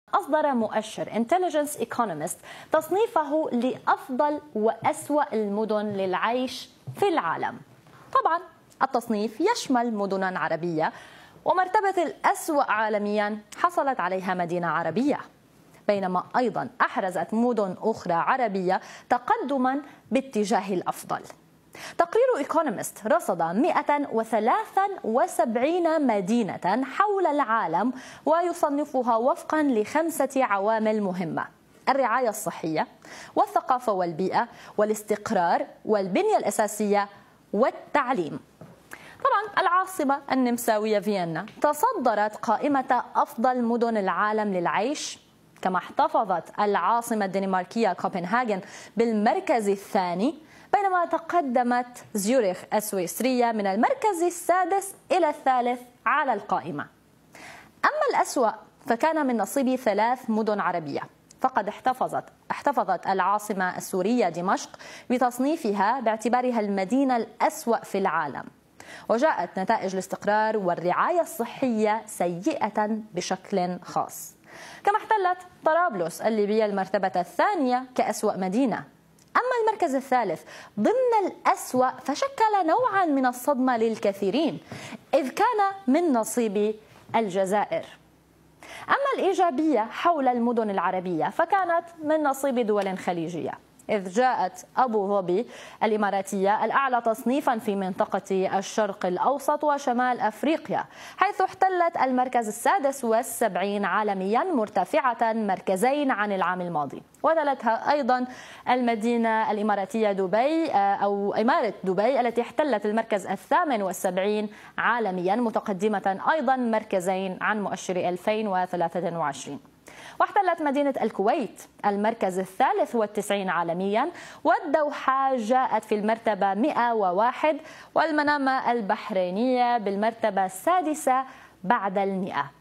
أصدر مؤشر Intelligence Economist تصنيفه لأفضل وأسوأ المدن للعيش في العالم. طبعا التصنيف يشمل مدنا عربية، ومرتبة الأسوأ عالميا حصلت عليها مدينة عربية، بينما أيضا أحرزت مدن أخرى عربية تقدما باتجاه الأفضل. تقرير إيكونومست رصد 173 مدينة حول العالم ويصنفها وفقا ل5 عوامل مهمة: الرعاية الصحية والثقافة والبيئة والاستقرار والبنية الأساسية والتعليم. طبعا العاصمة النمساوية فيينا تصدرت قائمة أفضل مدن العالم للعيش، كما احتفظت العاصمة الدنماركية كوبنهاجن بالمركز الثاني، بينما تقدمت زيورخ السويسرية من المركز السادس إلى الثالث على القائمة. أما الأسوأ فكان من نصيب 3 مدن عربية، فقد احتفظت العاصمة السورية دمشق بتصنيفها باعتبارها المدينة الأسوأ في العالم، وجاءت نتائج الاستقرار والرعاية الصحية سيئة بشكل خاص. كما احتلت طرابلس الليبية المرتبة الثانية كأسوأ مدينة. أما المركز الثالث ضمن الأسوأ فشكل نوعا من الصدمة للكثيرين، إذ كان من نصيب الجزائر. أما الإيجابية حول المدن العربية فكانت من نصيب دول خليجية، إذ جاءت أبو ظبي الإماراتية الأعلى تصنيفا في منطقة الشرق الأوسط وشمال أفريقيا، حيث احتلت المركز السادس والسبعين عالميا، مرتفعة مركزين عن العام الماضي. وتلتها أيضا المدينة الإماراتية دبي أو إمارة دبي التي احتلت المركز الثامن والسبعين عالميا، متقدمة أيضا مركزين عن مؤشر 2023. واحتلت مدينة الكويت المركز الثالث والتسعين عالميا، والدوحة جاءت في المرتبة 101، والمنامة البحرينية بالمرتبة السادسة بعد 100.